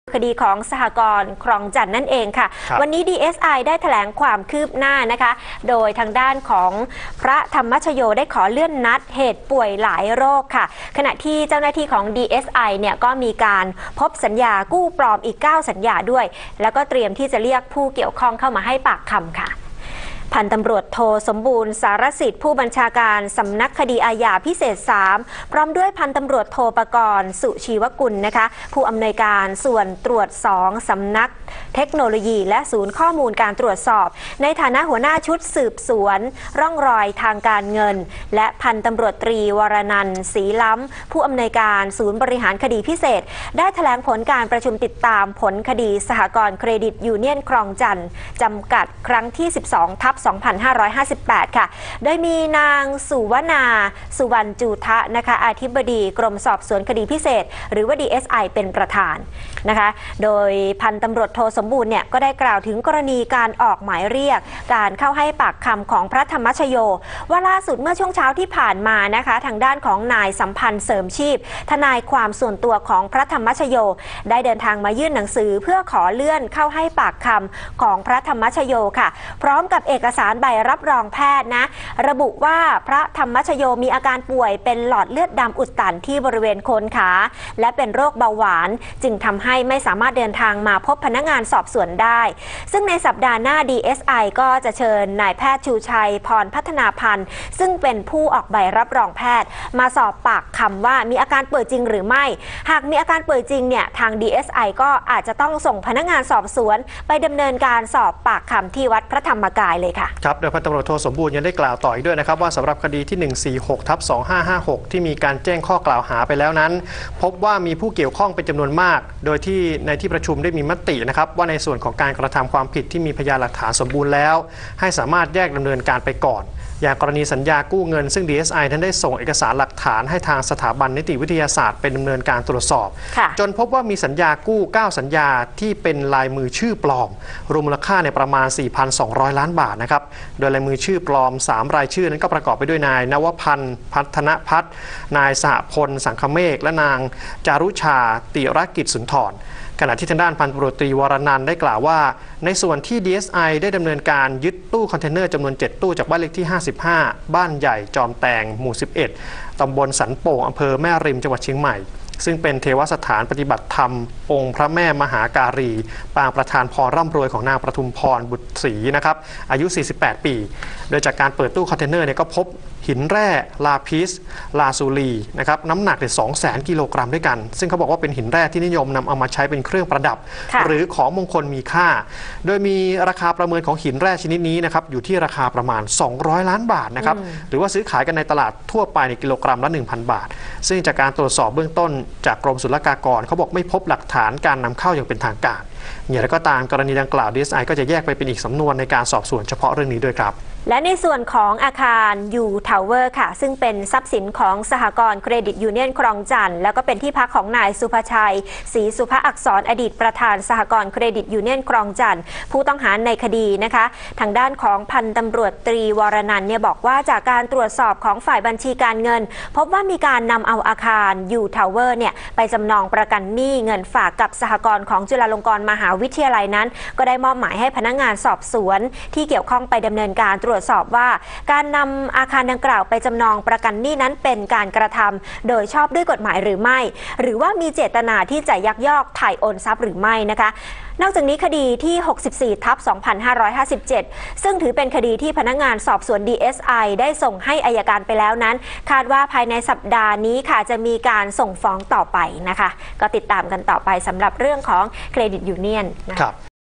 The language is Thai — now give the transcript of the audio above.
คดีของสหกรณ์คลองจันทน์นั่นเองค่ะวันนี้ DSI ได้แถลงความคืบหน้านะคะโดยทางด้านของพระธรรมชโยได้ขอเลื่อนนัดเหตุป่วยหลายโรคค่ะขณะที่เจ้าหน้าที่ของ DSI เนี่ยก็มีการพบสัญญากู้ปลอมอีก9สัญญาด้วยแล้วก็เตรียมที่จะเรียกผู้เกี่ยวข้องเข้ามาให้ปากคำค่ะพันตำรวจโทสมบูรณ์สารสิทธิ์ผู้บัญชาการสำนักคดีอาญาพิเศษ3พร้อมด้วยพันตำรวจโทปกรณ์สุชีวกุลนะคะผู้อำนวยการส่วนตรวจ2สำนักเทคโนโลยีและศูนย์ข้อมูลการตรวจสอบในฐานะหัวหน้าชุดสืบสวนร่องรอยทางการเงินและพันตำรวจตรีวรนันท์ศรีล้ำผู้อำนวยการศูนย์บริหารคดีพิเศษได้แถลงผลการประชุมติดตามผลคดีสหกรณ์เครดิตยูเนียนคลองจันทน์จำกัดครั้งที่12/2558 ค่ะโดยมีนางสุวนาสุวรรณจูทะนะคะอธิบดีกรมสอบสวนคดีพิเศษหรือว่า DSI เป็นประธานนะคะโดยพันตำรวจโทสมบูรณ์เนี่ยก็ได้กล่าวถึงกรณีการออกหมายเรียกการเข้าให้ปากคำของพระธรรมชโยว่าล่าสุดเมื่อช่วงเช้าที่ผ่านมานะคะทางด้านของนายสัมพันธ์เสริมชีพทนายความส่วนตัวของพระธรรมชโยได้เดินทางมายื่นหนังสือเพื่อขอเลื่อนเข้าให้ปากคำของพระธรรมชโยค่ะพร้อมกับเอกสารใบรับรองแพทย์นะระบุว่าพระธรรมชโยมีอาการป่วยเป็นหลอดเลือดดำอุดตันที่บริเวณโคนขาและเป็นโรคเบาหวานจึงทำให้ไม่สามารถเดินทางมาพบพนักงานสอบสวนได้ซึ่งในสัปดาห์หน้า DSI ก็จะเชิญนายแพทย์ชูชัยพรพัฒนาพันธ์ซึ่งเป็นผู้ออกใบรับรองแพทย์มาสอบปากคำว่ามีอาการป่วยจริงหรือไม่หากมีอาการป่วยจริงเนี่ยทาง DSI ก็อาจจะต้องส่งพนักงานสอบสวนไปดำเนินการสอบปากคำที่วัดพระธรรมกายเลยค่ะครับโดยพันตำรวจโทสมบูรณ์ยังได้กล่าวต่ออีกด้วยนะครับว่าสำหรับคดีที่ 146/2556 ที่มีการแจ้งข้อกล่าวหาไปแล้วนั้นพบว่ามีผู้เกี่ยวข้องเป็นจำนวนมากโดยที่ในที่ประชุมได้มีมตินะครับว่าในส่วนของการกระทำความผิดที่มีพยานหลักฐานสมบูรณ์แล้วให้สามารถแยกดำเนินการไปก่อนอย่างกรณีสัญญากู้เงินซึ่ง DSI นั้นได้ส่งเอกสารหลักฐานให้ทางสถาบันนิติวิทยาศาสตร์เป็นดำเนินการตรวจสอบจนพบว่ามีสัญญากู้9สัญญาที่เป็นลายมือชื่อปลอมรวมมูลค่าในประมาณ 4,200 ล้านบาทนะครับโดยลายมือชื่อปลอม3รายชื่อนั้นก็ประกอบไปด้วยนายนวพันธ์พัฒนพัฒน์นายสหพลสังคเมฆและนางจารุชาติรกิจสุนทรขณะที่ทางด้านพันตำรวจตรีวรนันท์ได้กล่าวว่าในส่วนที่ DSI ได้ดำเนินการยึดตู้คอนเทนเนอร์จำนวน7ตู้จากบ้านเลขที่55บ้านใหญ่จอมแตงหมู่11ตำบลสันโป่งอำเภอแม่ริมจังหวัดเชียงใหม่ซึ่งเป็นเทวสถานปฏิบัติธรรมองค์พระแม่มหาการีปางประธานพรร่ำรวยของนางประทุมพรบุตรศรีนะครับอายุ48ปีโดยจากการเปิดตู้คอนเทนเนอร์เนี่ยก็พบหินแร่ลาพิสลาซูลีนะครับน้ำหนักเนี่ย200,000 กิโลกรัมด้วยกันซึ่งเขาบอกว่าเป็นหินแร่ที่นิยมนำเอามาใช้เป็นเครื่องประดับหรือของมงคลมีค่าโดยมีราคาประเมินของหินแร่ชนิดนี้นะครับอยู่ที่ราคาประมาณ200 ล้านบาทนะครับหรือว่าซื้อขายกันในตลาดทั่วไปในกิโลกรัมละ 1,000 บาทซึ่งจากการตรวจสอบเบื้องต้นจากกรมศุลกากรเขาบอกไม่พบหลักฐานการนำเข้าอย่างเป็นทางการอย่างไรก็ตามกรณีดังกล่าว DSI ก็จะแยกไปเป็นอีกสำนวนในการสอบสวนเฉพาะเรื่องนี้ด้วยครับและในส่วนของอาคารยูทาวเวอร์ค่ะซึ่งเป็นทรัพย์สินของสหกรณ์เครดิตยูเนียนคลองจันทน์แล้วก็เป็นที่พักของนายสุภชัยศรีสุภอักษรอดีตประธานสหกรณ์เครดิตยูเนียนคลองจันทน์ผู้ต้องหาในคดีนะคะทางด้านของพันตำรวจตรีวรนันท์เนี่ยบอกว่าจากการตรวจสอบของฝ่ายบัญชีการเงินพบว่ามีการนำเอาอาคารยูทาวเวอร์เนี่ยไปจำนองประกันหนี้เงินฝากกับสหกรณ์ของจุฬาลงกรณ์มหาวิทยาลัยนั้นก็ได้มอบหมายให้พนักงานสอบสวนที่เกี่ยวข้องไปดำเนินการตรวจสอบว่าการนำอาคารดังกล่าวไปจำนองประกันหนี้นั้นเป็นการกระทำโดยชอบด้วยกฎหมายหรือไม่หรือว่ามีเจตนาที่จะยักยอกถ่ายโอนทรัพย์หรือไม่นะคะนอกจากนี้คดีที่ 64/2557 ซึ่งถือเป็นคดีที่พนักงานสอบสวน DSI ได้ส่งให้อัยการไปแล้วนั้นคาดว่าภายในสัปดาห์นี้ค่ะจะมีการส่งฟ้องต่อไปนะคะก็ติดตามกันต่อไปสำหรับเรื่องของเครดิตยูเนียนนะครับ